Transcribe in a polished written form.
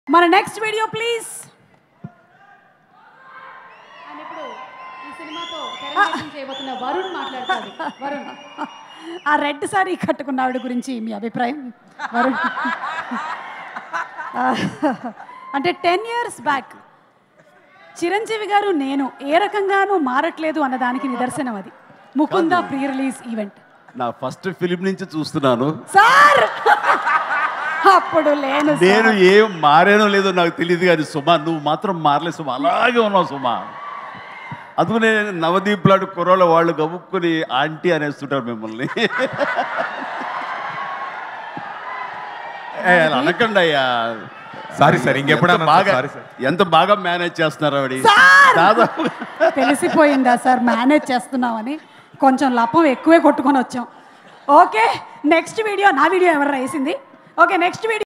మన next video please. ఇప్పుడు ఈ సినిమాతో తెరకెక్కించే చేయబోతున్న వరుణ్ మాట్లాడతాడు. వరుణ్, ఆ రెడ్ సారీ కట్టుకున్న ఆవిడ గురించి మీ అభిప్రాయం? వరుణ్ అంటే 10 years బ్యాక్ చిరంజీవి గారు నేను ఏ రకంగానూ మారట్లేదు అన్నదానికి నిదర్శనం అది. ముకుంద ప్రీ రిలీజ్ ఈవెంట్ నా ఫస్ట్ ఫిలిం నుంచి చూస్తున్నాను సార్. అప్పుడు నేను ఏం మారేనో లేదో నాకు తెలియదు కానీ సుమా నువ్వు మాత్రం మారలే సుమా, అలాగే ఉన్నావు సుమా. అందుకనే నవదీప్ లాంటి కుర్రోళ్ళ వాళ్ళు గబుక్కుని ఆంటీ అనేస్తుంటారు మిమ్మల్ని. అనకండి అయ్యా. సారీ సార్, ఇంకెప్పుడన్నా బాగా ఎంత బాగా మేనేజ్ చేస్తున్నారు ఆవిడ. దాదాపు తెలిసిపోయిందా సార్ మేనేజ్ చేస్తున్నామని? కొంచెం లపం ఎక్కువే కొట్టుకొని వచ్చాం. Okay next video. నా వీడియో ఎవరు వేసింది? Okay next video.